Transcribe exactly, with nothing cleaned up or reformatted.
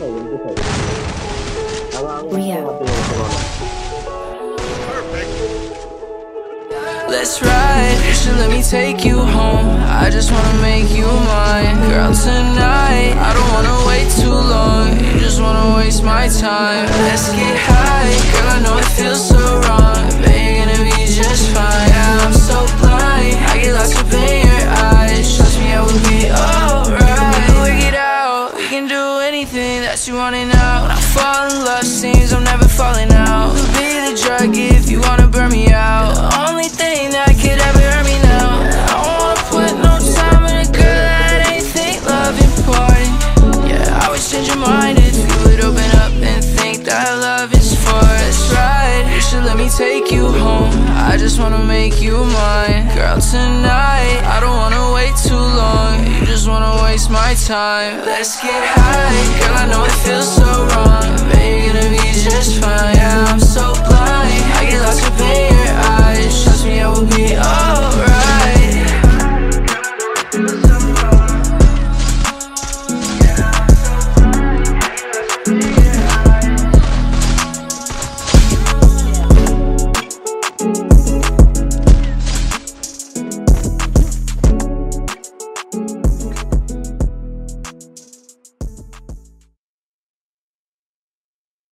Rio. Let's ride, you should let me take you home. I just wanna make you mine. Girl, tonight, I don't wanna wait too long. You just wanna waste my time. Let's get high, girl, I know it feels so wrong, but you're gonna be just fine. Yeah, I'm so blind, I get lost up in your eyes. Trust me, I will be alright. We can work it out, we can do anything that you want it now. When I fall in love, seems I'm never falling out. We'll be the drug if you wanna burn me out. The only thing that could ever hurt me now. I don't wanna put no time in a girl that ain't think love important. Yeah, I would change your mind if you would open up and think that love is for us. Right, you should let me take you home. I just wanna make you mine. Girl, tonight, I don't wanna wait too long. You just wanna waste my time. Let's get high, girl, I know it feels so wrong, but you're gonna be just fine. Yeah, I'm so blind,